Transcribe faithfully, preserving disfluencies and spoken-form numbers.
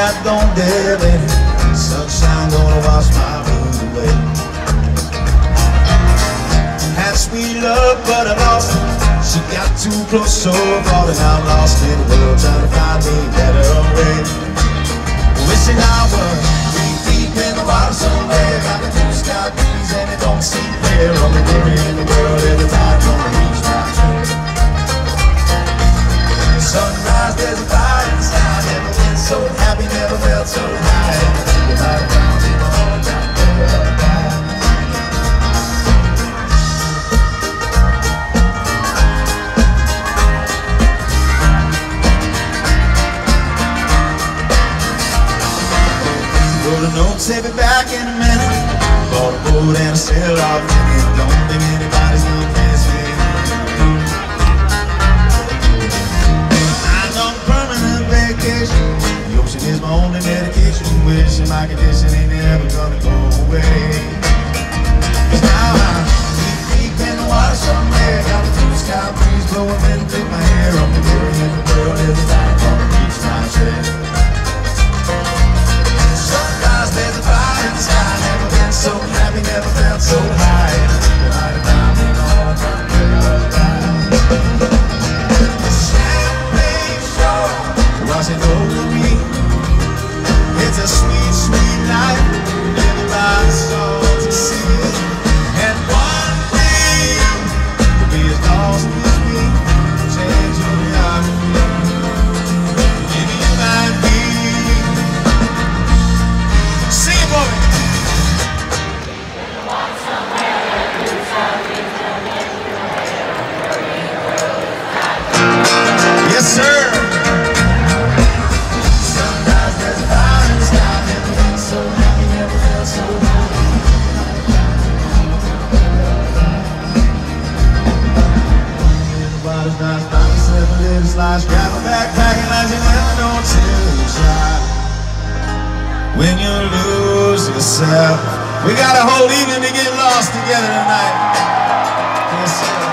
that don't dare let sunshine gonna wash my blues away. Had sweet love, but I lost it. She got too close, so far, and I'm lost in the world, trying to find me a better way. Wishing I was deep, deep in the water somewhere. Got the blue sky breeze and it don't seem fair. Only worry in the world every time gonna reach my train. Sunrise, there's a fire inside. Never been so happy, never felt so high. You might have found me all the time. Wrote a note, save it back in a minute. Bought a boat and a sail off in it. Don't think anybody's gonna miss me. I'm on permanent vacation. The ocean is my only medication. Wishing my condition ain't never gonna go away. Cause now I'm deep, deep in the water somewhere. Got the blue sky breeze blowing wind through my hair. I'm the worry in the world every time gonna reach my trail. There's a fire in the sky, never been so happy, never felt so high. You might have found me all around the champagne shore, washing over me. It's a sweet, sweet life, everybody's all to see it. And one day you'll be as lost as me, change your geography. Maybe you might be. Yes, sir. Sometimes there's a fire in the sky, never been so happy, never felt so high. Everybody's nice, find yourself a little slice, grab a backpack and let you never know till you try. When you lose yourself, we got a whole evening to get lost together tonight. Yes, sir.